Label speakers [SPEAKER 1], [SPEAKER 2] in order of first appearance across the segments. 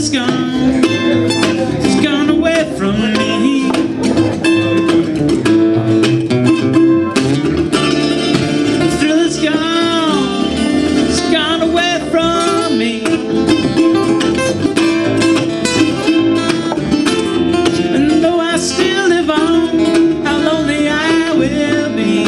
[SPEAKER 1] it's gone away from me. The thrill is gone, it's gone away from me. And though I still live on, how lonely I will be.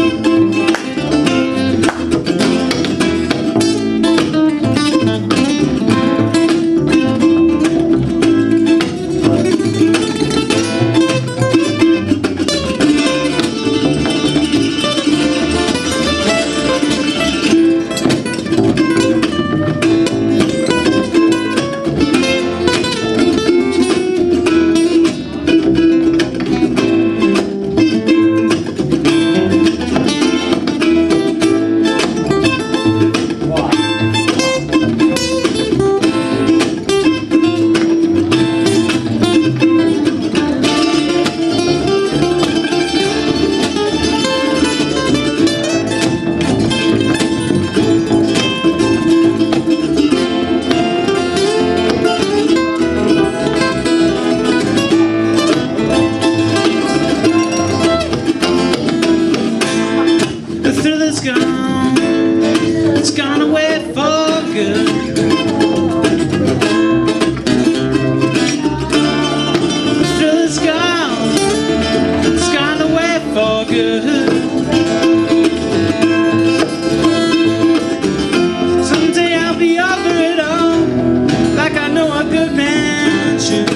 [SPEAKER 1] The thrill is gone, it's gone away for good. The thrill is gone, it's gone away for good. Someday I'll be over it all, like I know a good man should.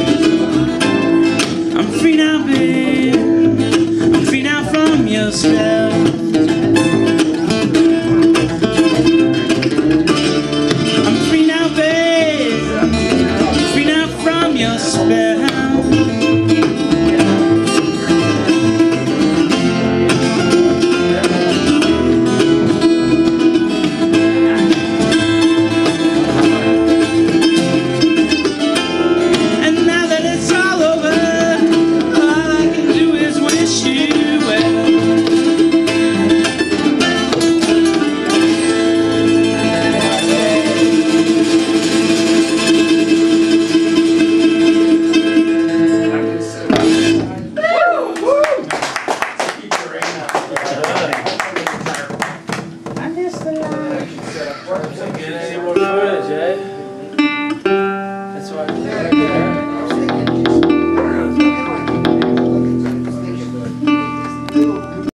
[SPEAKER 1] I'm free now from your spell.